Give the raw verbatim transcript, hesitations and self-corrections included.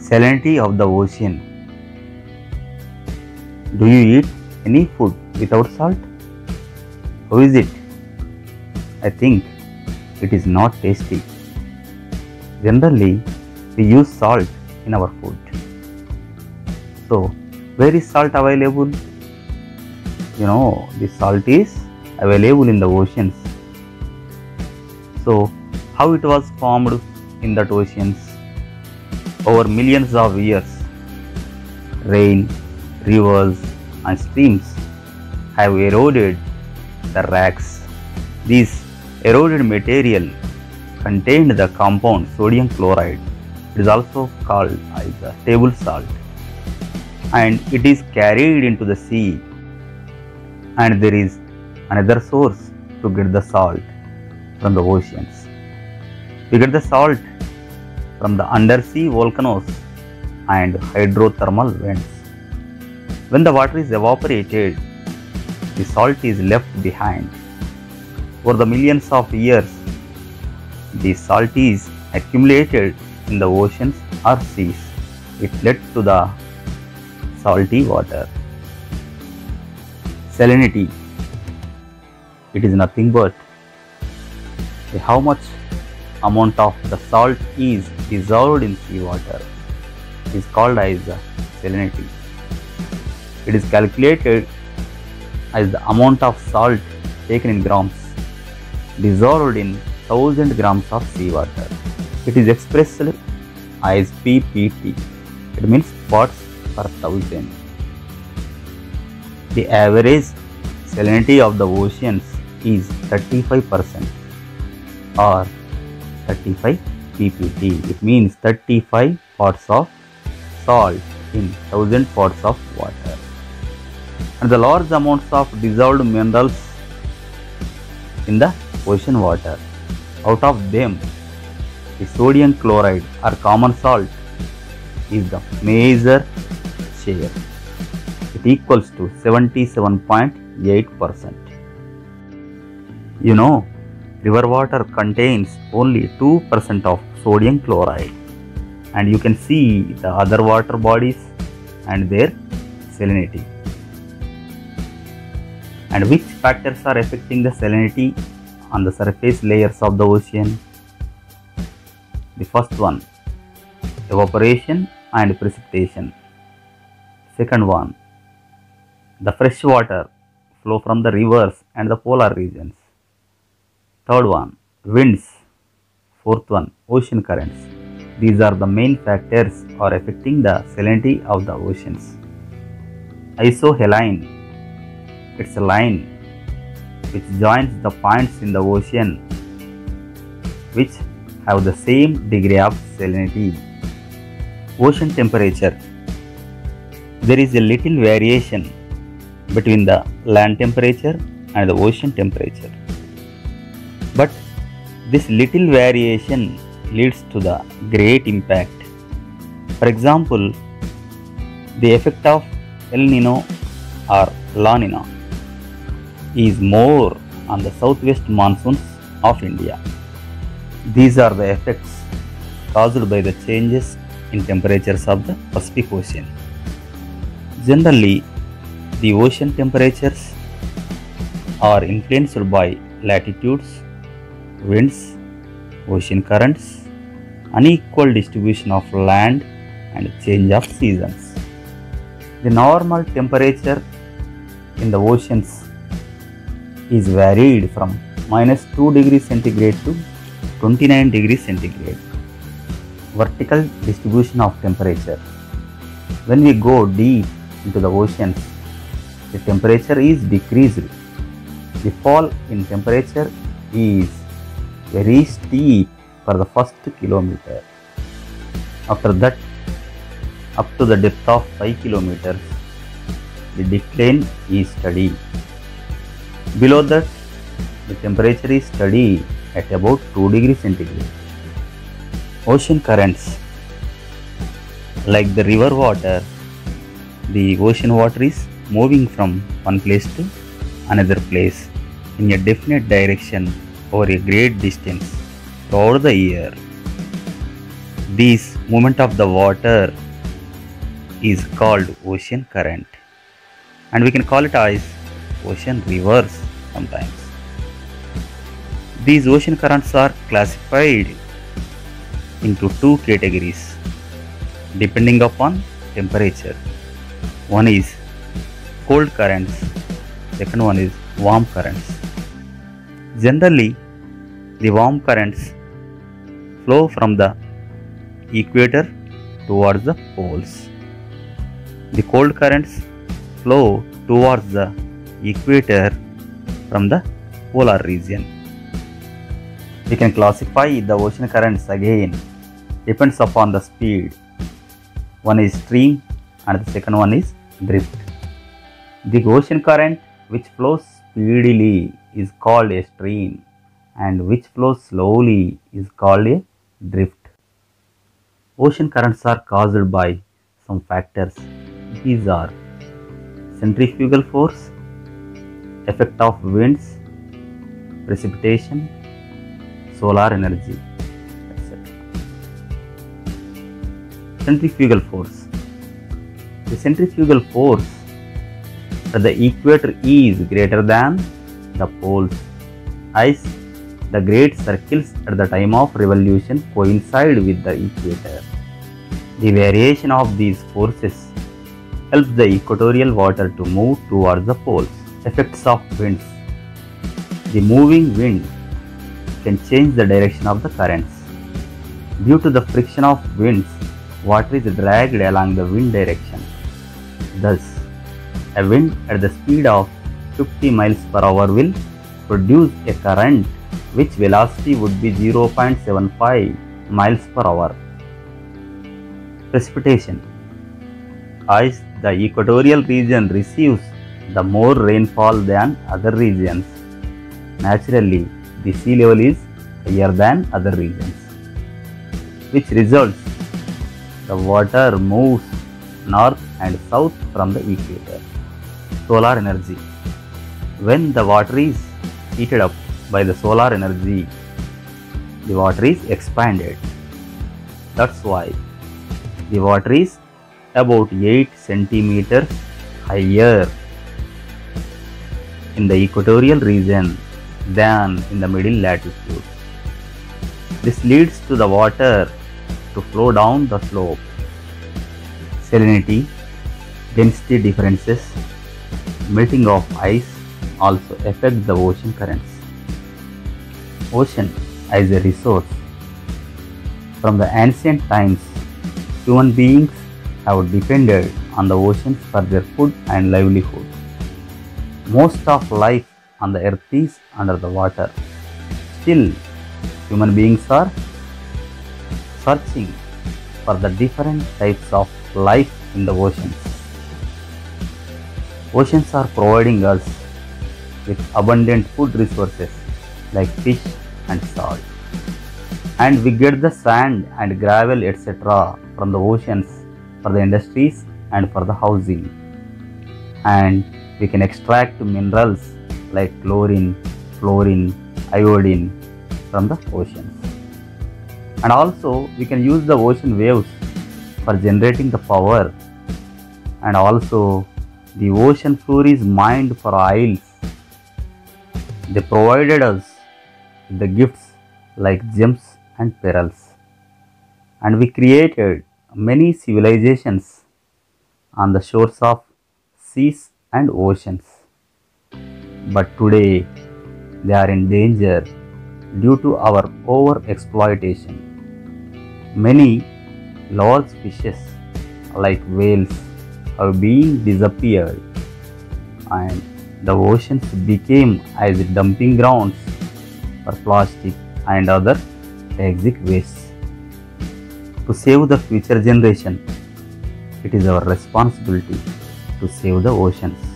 Salinity of the ocean. Do you eat any food without salt? How is it? I think it is not tasty. Generally, we use salt in our food. So, where is salt available? You know, the salt is available in the oceans. So, how it was formed in that oceans? Over millions of years, rain, rivers and streams have eroded the rocks. This eroded material contained the compound sodium chloride. It is also called as the table salt, and it is carried into the sea, and there is another source to get the salt from the oceans. We get the salt from the undersea volcanoes and hydrothermal vents. When the water is evaporated, the salt is left behind. For the millions of years, the salt is accumulated in the oceans or seas. It led to the salty water. Salinity. It is nothing but how much amount of the salt is dissolved in seawater. It is called as salinity. It is calculated as the amount of salt taken in grams dissolved in one thousand grams of seawater. It is expressed as P P T. It means parts per thousand. The average salinity of the oceans is thirty-five percent or thirty-five P P T. It means thirty-five parts of salt in one thousand parts of water. And the large amounts of dissolved minerals in the ocean water. Out of them, the sodium chloride or common salt is the major share. It equals to seventy-seven point eight percent. You know, river water contains only two percent of sodium chloride, and you can see the other water bodies and their salinity. And which factors are affecting the salinity on the surface layers of the ocean? The first one, evaporation and precipitation. Second one, the fresh water flow from the rivers and the polar regions. Third one, winds. Fourth one, ocean currents. These are the main factors are affecting the salinity of the oceans. Isohaline. It's a line which joins the points in the ocean which have the same degree of salinity. Ocean temperature. There is a little variation between the land temperature and the ocean temperature. But this little variation leads to the great impact. For example, the effect of El Nino or La Nina is more on the southwest monsoons of India. These are the effects caused by the changes in temperatures of the Pacific Ocean. Generally, the ocean temperatures are influenced by latitudes, winds, ocean currents, unequal distribution of land and change of seasons. The normal temperature in the oceans is varied from minus two degrees centigrade to twenty-nine degrees centigrade. Vertical distribution of temperature. When we go deep into the oceans, the temperature is decreased. The fall in temperature is very steep for the first kilometer. After that, up to the depth of five kilometers, the decline is steady. Below that, the temperature is steady at about two degrees centigrade. Ocean currents. Like the river water, the ocean water is moving from one place to another place in a definite direction over a great distance throughout the year. This movement of the water is called ocean current, and we can call it as ocean rivers sometimes. These ocean currents are classified into two categories depending upon temperature. One is cold currents, second one is warm currents. Generally, the warm currents flow from the equator towards the poles. The cold currents flow towards the equator from the polar region. We can classify the ocean currents again, depends upon the speed. One is stream and the second one is drift. The ocean current which flows speedily is called a stream, and which flows slowly is called a drift. Ocean currents are caused by some factors. These are centrifugal force, effect of winds, precipitation, solar energy, et cetera. Centrifugal force. The centrifugal force at the equator is greater than the poles, as the great circles at the time of revolution coincide with the equator. The variation of these forces helps the equatorial water to move towards the poles. Effects of winds. The moving wind can change the direction of the currents. Due to the friction of winds, water is dragged along the wind direction. Thus, a wind at the speed of fifty miles per hour will produce a current which velocity would be zero point seven five miles per hour. Precipitation. As the equatorial region receives the more rainfall than other regions, naturally the sea level is higher than other regions, which results the water moves north and south from the equator. Solar energy. When the water is heated up by the solar energy, the water is expanded. That's why the water is about eight centimeters higher in the equatorial region than in the middle latitude. This leads to the water to flow down the slope. Salinity, density differences, melting of ice also affect the ocean currents. Ocean as a resource. From the ancient times, human beings have depended on the oceans for their food and livelihood. Most of life on the earth is under the water. Still, human beings are searching for the different types of life in the oceans. Oceans are providing us with abundant food resources like fish and salt. And we get the sand and gravel et cetera from the oceans for the industries and for the housing. And we can extract minerals like chlorine, fluorine, iodine from the oceans. And also we can use the ocean waves for generating the power, and also the ocean floor is mined for oils. They provided us with the gifts like gems and pearls, and we created many civilizations on the shores of seas and oceans. But today they are in danger due to our over exploitation. Many large fishes like whales have been disappeared, and the oceans became as dumping grounds for plastic and other toxic wastes. To save the future generation, it is our responsibility to save the oceans.